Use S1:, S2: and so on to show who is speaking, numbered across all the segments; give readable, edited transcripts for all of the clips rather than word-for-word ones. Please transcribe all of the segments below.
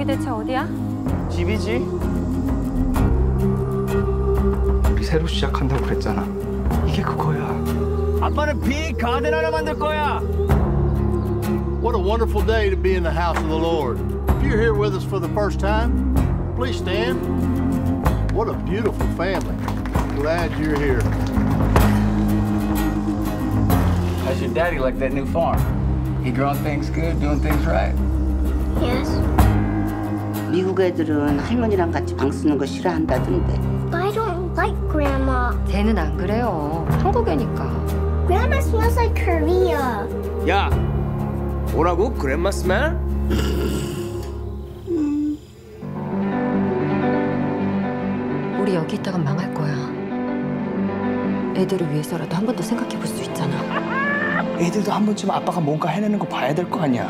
S1: 대체 어디야?
S2: 집이지. 우리 새로 시작한다고 그랬잖아. 이게 그거야.
S3: 아빠는 빅 가든 하나 만들 거야.
S4: What a wonderful day to be in the house of the Lord. If you're here with us for the first time, please stand. What a beautiful family. Glad you're here.
S3: How's your daddy like that new farm? He growing things good, doing things right?
S5: Yes.
S6: 미국 애들은 할머니랑 같이 방 쓰는 거 싫어한다던데.
S5: But I don't like Grandma.
S1: 쟤는 안 그래요. 한국애니까.
S5: Grandma smells like Korea.
S3: 야, 뭐라고? 그랜마 스멜?
S1: 우리 여기 있다간 망할 거야. 애들을 위해서라도 한 번 더 생각해 볼 수 있잖아.
S2: 애들도 한 번쯤 아빠가 뭔가 해내는 거 봐야 될 거 아니야.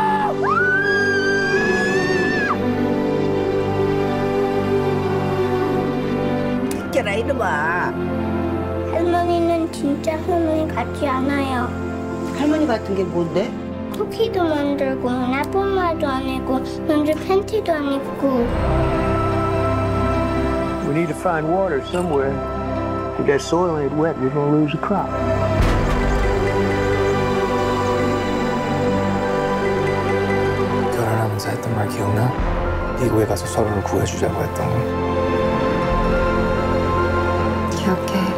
S6: 깨라 이놈아.
S5: 할머니는 진짜 할머니 같지 않아요.
S6: 할머니 같은 게 뭔데?
S5: 쿠키도 만들고 나쁜 안 입고 먼저 팬티도 안 입고.
S3: We need to find water somewhere. If that soil ain't wet, we're gonna lose the crop.
S2: 결혼하면서 했던 말 기억나? 미국에 가서 서로를 구해주자고 했던 거.
S1: 기억해.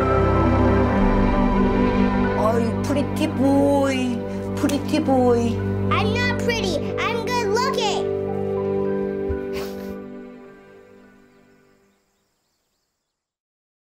S6: 어이 프리티 보이, 프리티 보이.